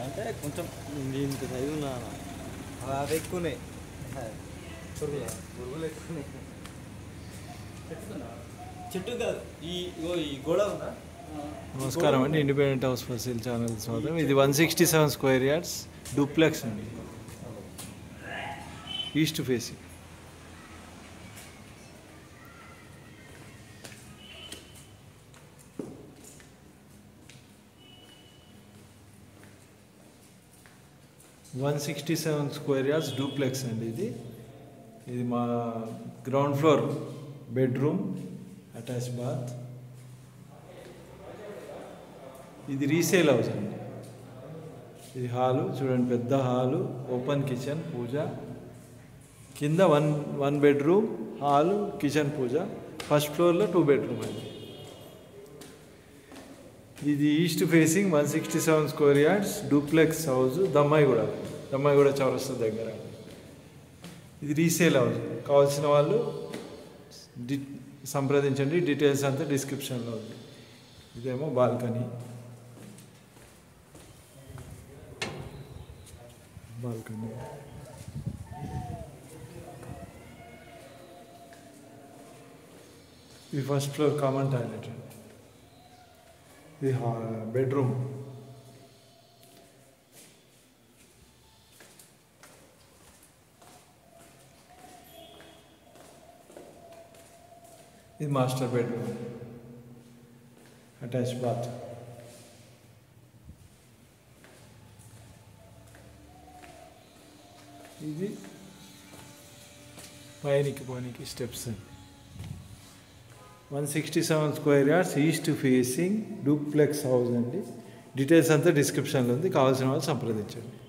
అంటే కొంచెం ఇంత సైజు ఉన్నా అవి ఎక్కువనే పురుగులు ఎక్కువనే చెట్టు కాదు ఈ గోడ ఉందా. నమస్కారం అండి, independent house for sale channel స్వాగతం. ఇది 167 స్క్వేర్ యార్డ్స్ డూప్లెక్స్ అండి, east facing. Square yards duplex అండి. ఇది మా ground floor bedroom, attach bath. ఇది రీసేల్ హౌస్ అండి. ఇది హాలు చూడండి, పెద్ద హాలు, ఓపెన్ కిచెన్, పూజ. కింద వన్ బెడ్రూమ్, హాలు, కిచెన్, పూజ. ఫస్ట్ ఫ్లోర్లో 2 బెడ్రూమ్ అండి. ఇది east facing 167 square yards duplex house, Dammaiguda చౌరస్తా దగ్గర. ఇది రీసేల్ హౌస్. కావాల్సిన వాళ్ళు సంప్రదించండి. డీటెయిల్స్ అంతా డిస్క్రిప్షన్లో ఉంది. ఇదేమో బాల్కనీ. ఇది ఫస్ట్ ఫ్లోర్ కామన్ టాయిలెట్ అండి. ఇది బెడ్రూమ్. ఇది మాస్టర్ బెడ్రూమ్, అటాచ్ బాత్. ఇది పైనకి పోనీకి స్టెప్స్ అండి. 167 square yards east facing duplex house అండి. డీటెయిల్స్ అంతా డిస్క్రిప్షన్లో ఉంది. కావాల్సిన వాళ్ళు సంప్రదించండి.